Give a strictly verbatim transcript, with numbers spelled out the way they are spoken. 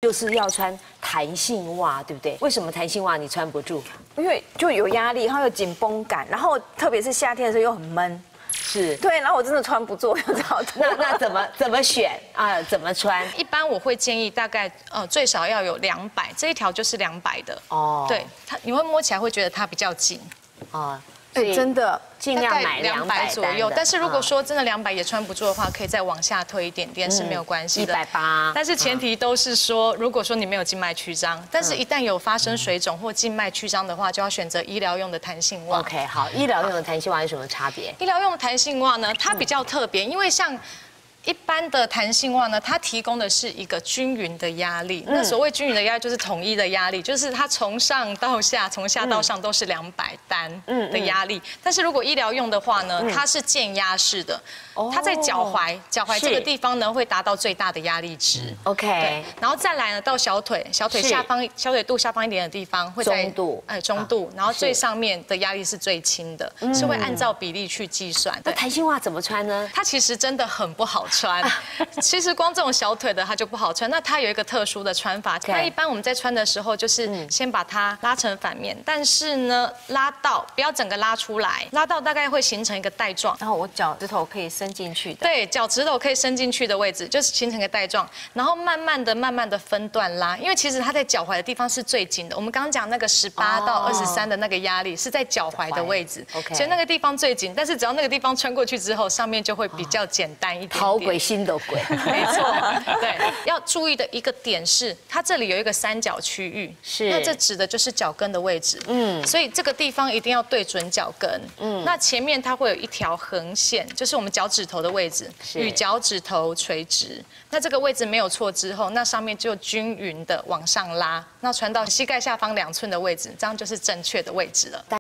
就是要穿弹性袜，对不对？为什么弹性袜你穿不住？ 因为就有压力，然后有紧绷感，然后特别是夏天的时候又很闷。 是对，然后我真的穿不住，就只好脱。 那那怎么怎么选啊？怎么穿？ 一般我会建议大概呃最少要有两百，这一条就是两百的。 哦， 对，它你会摸起来会觉得它比较紧。 哦， 哎，真的。 尽量买两百左右。但是如果说真的两百也穿不住的话，可以再往下推一点点是没有关系的。 一百八。 但是前提都是说，如果说你没有静脉曲张，但是一旦有发生水肿或静脉曲张的话，就要选择医疗用的弹性袜。 OK， 好，医疗用的弹性袜有什么差别？ 医疗用的弹性袜呢，它比较特别，因为像。一般的弹性袜呢，它提供的是一个均匀的压力。那所谓均匀的压力，就是统一的压力，就是它从上到下，从下到上都是两百单的压力。但是如果医疗用的话呢，它是渐压式的，它在脚踝，脚踝这个地方呢会达到最大的压力值。 OK， 然后再来呢，到小腿，小腿下方，小腿肚下方一点的地方会在中度， 哎中度，然后最上面的压力是最轻的，是会按照比例去计算。 那弹性袜怎么穿呢？ 它其实真的很不好穿，其实光这种小腿的它就不好穿。那它有一个特殊的穿法，那一般我们在穿的时候就是先把它拉成反面，但是呢拉到不要整个拉出来，拉到大概会形成一个带状， 然后我脚趾头可以伸进去的。 对，脚趾头可以伸进去的位置就是形成一个带状，然后慢慢的、慢慢的分段拉，因为其实它在脚踝的地方是最紧的。我们刚刚讲那个十八到二十三的那个压力是在脚踝的位置，所以那个地方最紧。但是只要那个地方穿过去之后，上面就会比较简单一点点。 好鬼心的鬼。 没错，对，要注意的一个点是，它这里有一个三角区域， 是， 那这指的就是脚跟的位置，嗯，所以这个地方一定要对准脚跟，嗯，那前面它会有一条横线，就是我们脚趾头的位置，与脚趾头垂直，那这个位置没有错之后，那上面就均匀的往上拉，那传到膝盖下方两寸的位置，这样就是正确的位置了。